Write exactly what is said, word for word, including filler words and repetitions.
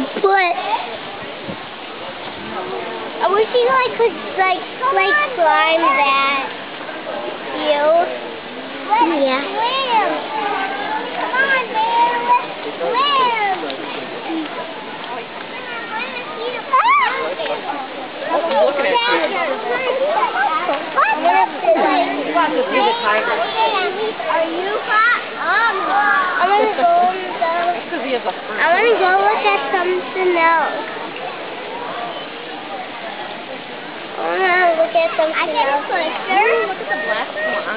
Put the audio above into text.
What? I wish you like could like like climb that. You? Yeah. Swim. Come on, man. Let's swim. Looking at you. Are you hot? I'm hot. I'm gonna go. Because he has a fruit. I'm gonna go look at something else. I'm gonna look at something else. Look at the black one.